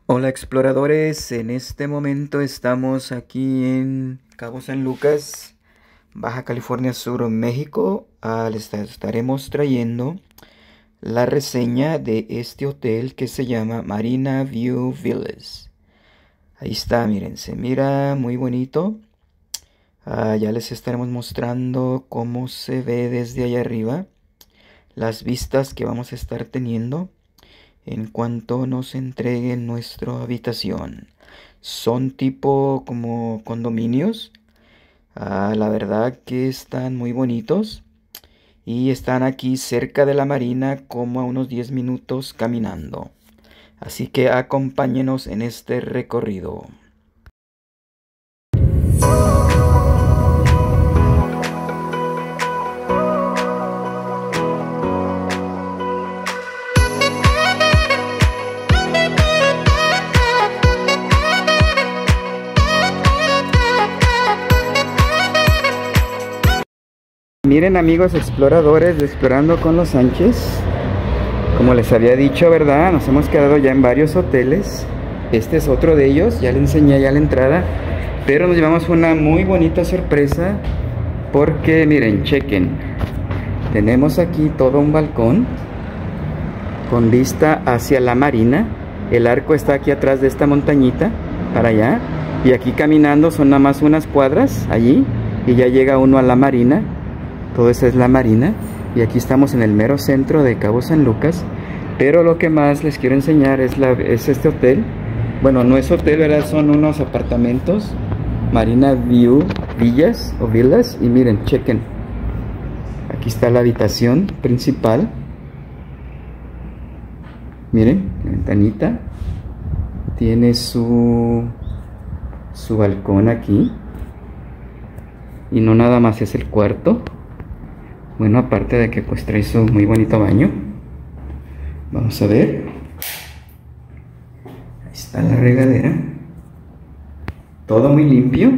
Hola exploradores, en este momento estamos aquí en Cabo San Lucas, Baja California Sur, México. Les estaremos trayendo la reseña de este hotel que se llama Marina View Villas. Ahí está, miren, se mira muy bonito. Ya les estaremos mostrando cómo se ve desde allá arriba, las vistas que vamos a estar teniendo en cuanto nos entreguen nuestra habitación. Son tipo como condominios. La verdad que están muy bonitos y están aquí cerca de la marina, como a unos 10 minutos caminando. Así que acompáñenos en este recorrido. Miren amigos exploradores de Explorando con los Sánchez, como les había dicho, ¿verdad? Nos hemos quedado ya en varios hoteles. Este es otro de ellos, ya le enseñé ya la entrada, pero nos llevamos una muy bonita sorpresa porque miren, chequen, tenemos aquí todo un balcón con vista hacia la marina. El arco está aquí atrás de esta montañita, para allá, y aquí caminando son nada más unas cuadras allí y ya llega uno a la marina. Todo eso es la marina y aquí estamos en el mero centro de Cabo San Lucas. Pero lo que más les quiero enseñar es este hotel. Bueno, no es hotel, ¿verdad? Son unos apartamentos, Marina View Villas o Villas. Y miren, chequen, aquí está la habitación principal. Miren, la ventanita tiene su balcón aquí. Y no nada más es el cuarto. Bueno, aparte de que pues trae su muy bonito baño. Vamos a ver. Ahí está la regadera. Todo muy limpio.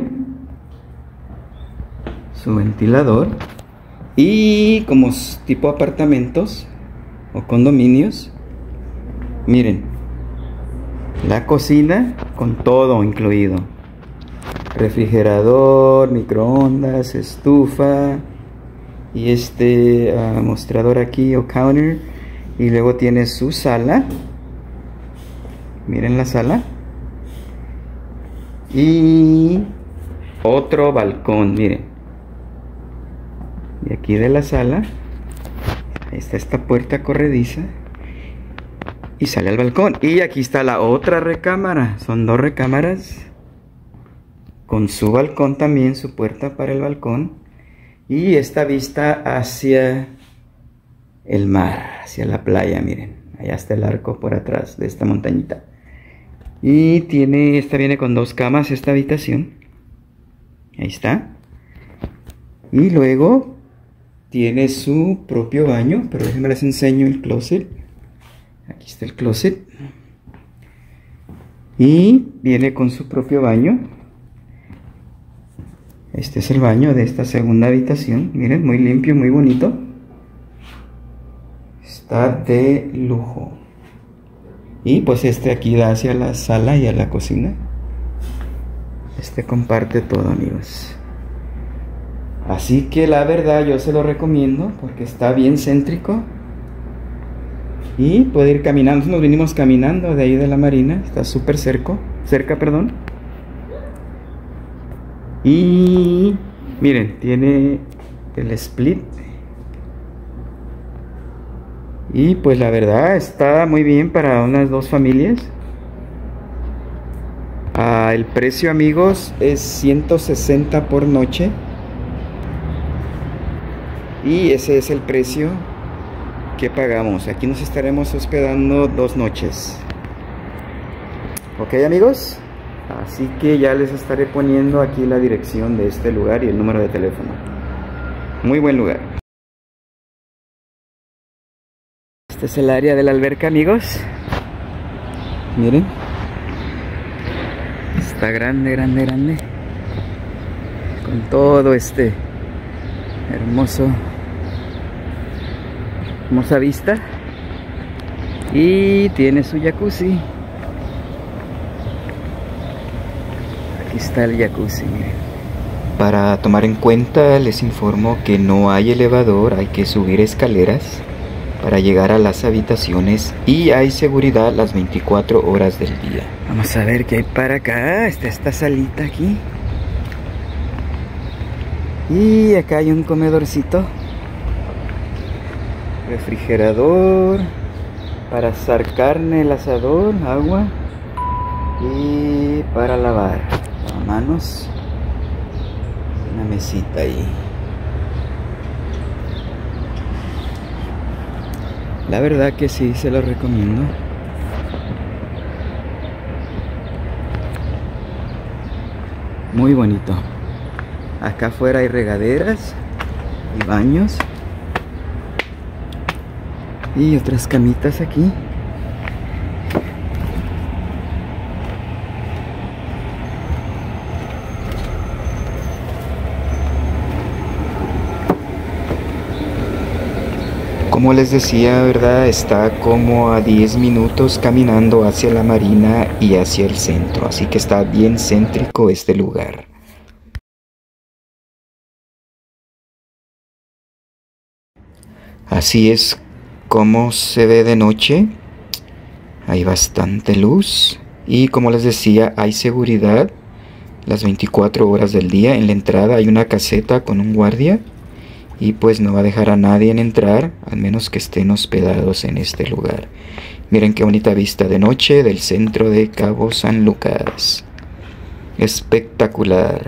Su ventilador. Y como tipo apartamentos o condominios, miren, la cocina con todo incluido. Refrigerador, microondas, estufa. Y mostrador aquí o counter. Y luego tiene su sala. Miren la sala. Y otro balcón, miren. Y aquí de la sala, ahí está esta puerta corrediza. Y sale al balcón. Y aquí está la otra recámara. Son dos recámaras. Con su balcón también, su puerta para el balcón. Y esta vista hacia el mar, hacia la playa, miren. Allá está el arco por atrás de esta montañita. Y esta viene con dos camas, esta habitación. Ahí está. Y luego tiene su propio baño, pero déjenme les enseño el closet. Aquí está el closet. Y viene con su propio baño. Este es el baño de esta segunda habitación. Miren, muy limpio, muy bonito. Está de lujo. Y pues aquí da hacia la sala y a la cocina. Comparte todo, amigos. Así que la verdad yo se lo recomiendo porque está bien céntrico. Y puede ir caminando. Nos vinimos caminando de ahí de la marina. Está súper cerca, perdón. Y miren, tiene el split. Y pues la verdad está muy bien para unas dos familias. El precio, amigos, es 160 por noche. Y ese es el precio que pagamos. Aquí nos estaremos hospedando 2 noches. Ok, amigos. Así que ya les estaré poniendo aquí la dirección de este lugar y el número de teléfono. Muy buen lugar. Este es el área de la alberca, amigos. Miren. Está grande, grande, grande. Con todo hermosa vista. Y tiene su jacuzzi. Aquí está el jacuzzi, miren. Para tomar en cuenta, les informo que no hay elevador, hay que subir escaleras para llegar a las habitaciones y hay seguridad las 24 horas del día. Vamos a ver qué hay para acá. Está esta salita aquí. Y acá hay un comedorcito. Refrigerador. Para asar carne, el asador, agua. Y para lavar las manos. Una mesita ahí. La verdad que sí, se lo recomiendo. Muy bonito. Acá afuera hay regaderas y baños. Y otras camitas aquí. Como les decía, ¿verdad? Está como a 10 minutos caminando hacia la marina y hacia el centro. Así que está bien céntrico este lugar. Así es como se ve de noche. Hay bastante luz. Y como les decía, hay seguridad las 24 horas del día. En la entrada hay una caseta con un guardia. Y pues no va a dejar a nadie en entrar, al menos que estén hospedados en este lugar. Miren qué bonita vista de noche del centro de Cabo San Lucas. Espectacular.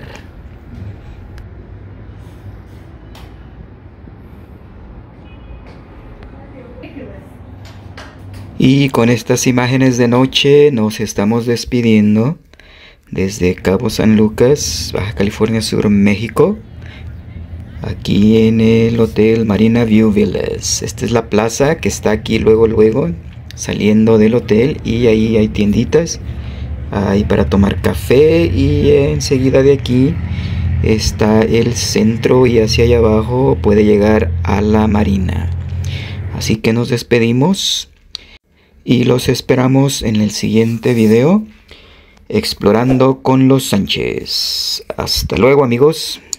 Y con estas imágenes de noche nos estamos despidiendo desde Cabo San Lucas, Baja California Sur, México. Aquí en el Hotel Marina View Villas. Esta es la plaza que está aquí luego saliendo del hotel. Y ahí hay tienditas ahí para tomar café. Y enseguida de aquí está el centro. Y hacia allá abajo puede llegar a la marina. Así que nos despedimos. Y los esperamos en el siguiente video. Explorando con los Sánchez. Hasta luego, amigos.